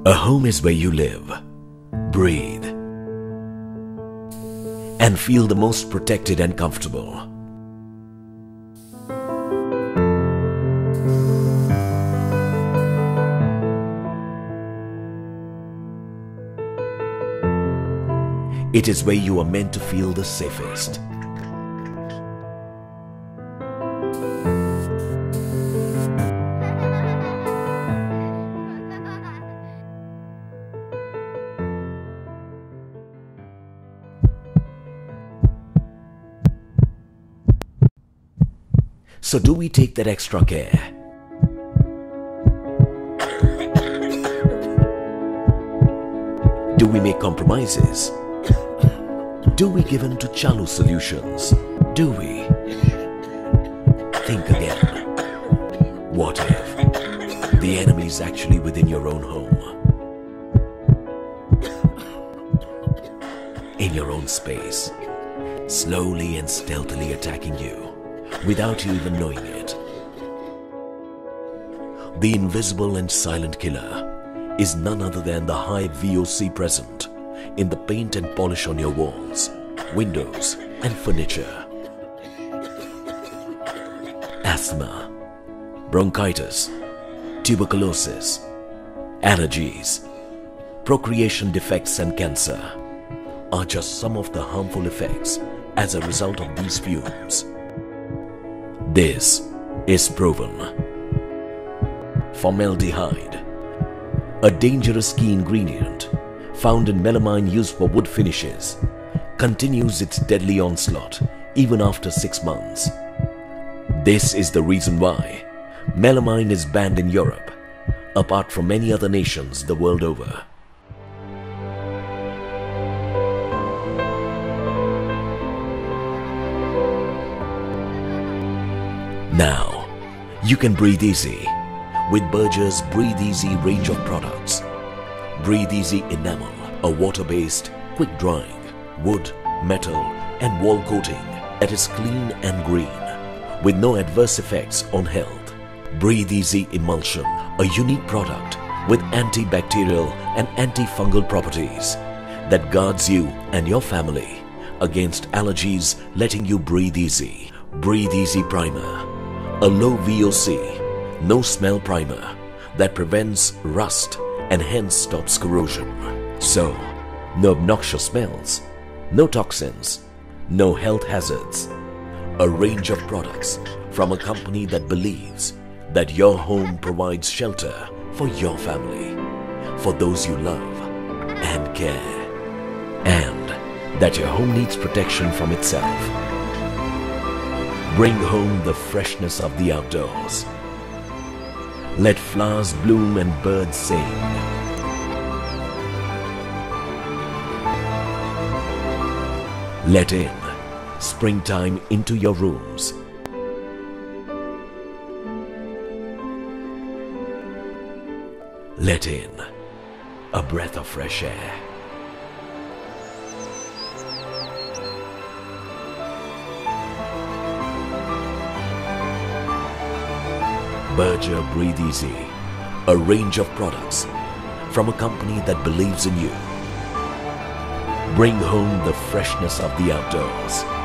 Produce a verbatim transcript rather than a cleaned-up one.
A home is where you live, breathe, and feel the most protected and comfortable. It is where you are meant to feel the safest. So do we take that extra care? Do we make compromises? Do we give in to shallow solutions? Do we? Think again. What if the enemy is actually within your own home? In your own space, slowly and stealthily attacking you, without you even knowing it. The invisible and silent killer is none other than the high V O C present in the paint and polish on your walls, windows and furniture. Asthma, bronchitis, tuberculosis, allergies, procreation defects and cancer are just some of the harmful effects as a result of these fumes. This is proven. Formaldehyde, a dangerous key ingredient found in melamine used for wood finishes, continues its deadly onslaught even after six months. This is the reason why melamine is banned in Europe, apart from many other nations the world over. Now, you can breathe easy with Berger's Breathe Easy range of products. Breathe Easy Enamel, a water-based, quick-drying, wood, metal and wall coating that is clean and green, with no adverse effects on health. Breathe Easy Emulsion, a unique product with antibacterial and antifungal properties that guards you and your family against allergies, letting you breathe easy. Breathe Easy Primer, a low V O C, no smell primer that prevents rust and hence stops corrosion. So, no obnoxious smells, no toxins, no health hazards. A range of products from a company that believes that your home provides shelter for your family, for those you love and care, and that your home needs protection from itself. Bring home the freshness of the outdoors. Let flowers bloom and birds sing. Let in springtime into your rooms. Let in a breath of fresh air. Berger Breathe Easy, a range of products from a company that believes in you. Bring home the freshness of the outdoors.